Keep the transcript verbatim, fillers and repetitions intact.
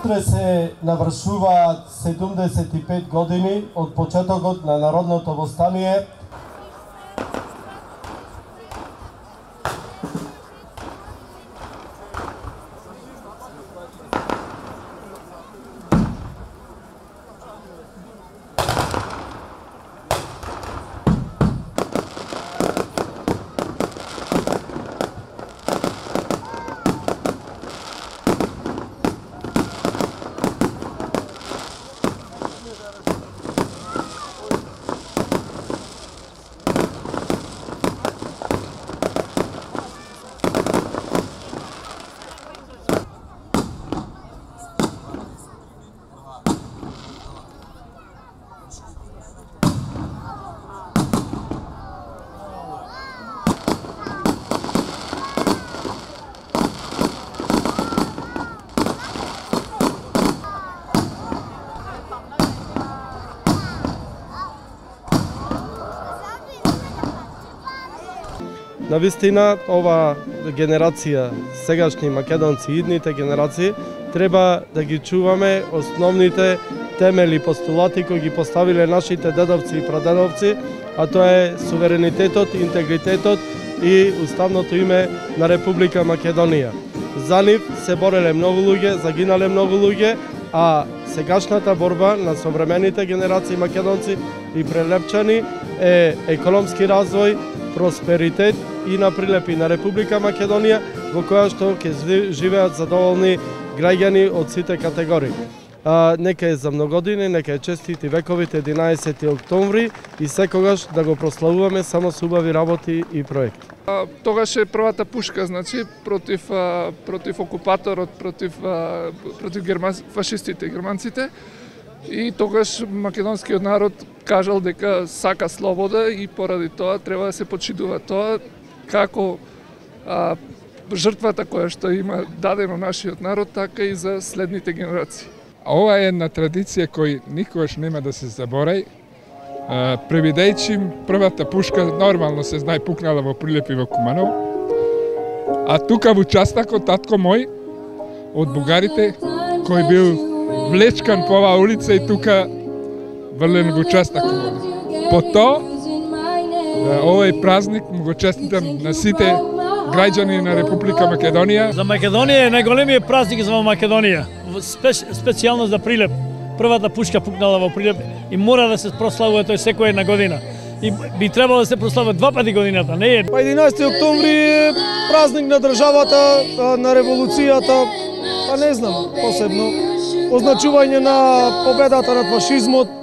Утре се навршуваат седумдесет и пет години од почетокот на народното востание. Навистина, ова генерација, сегашни македонци, идните генерации, треба да ги чуваме основните темели, постулати кои ги поставиле нашите дедовци и прадедовци, а тоа е суверенитетот, интегритетот и уставното име на Република Македонија. За нив се бореле многу луѓе, загинале многу луѓе, а сегашната борба на современите генерации македонци и прелепчани е економски развој, просперитет и на прилепи на Република Македонија, во која што ќе живеат задоволни граѓани од сите категории. А, нека е за многодини, нека е честити вековите единаесети октомври и секогаш да го прославуваме само со убави работи и проекти. А, тогаш е првата пушка, значи, против, а, против окупаторот, против, а, против герман, фашистите, германците. И тогаш македонскиот народ кажал дека сака слобода и поради тоа треба да се почитува тоа како а, жртвата која што има дадено нашиот народ, така и за следните генерации. Ова е една традиција кој никогаш нема да се заборави. Превидејќи првата пушка нормално се знае пукнала во Прилепи во Куманово. А тука во участокот татко мој од бугарите кој бил влечкан по оваа улица и тука врлен во участокот. По тоа овој празник му го честитам на сите граѓани на Република Македонија. За Македонија е најголемиот празник за Македонија, спеш, специјално за Прилеп. Првата пушка пукнала во Прилеп и мора да се прославува тој секоја една година. И би требало да се прославува два пати годината, не е. Па единаесети октомври е празник на државата, на револуцијата, па не знам, посебно означување на победата над фашизмот.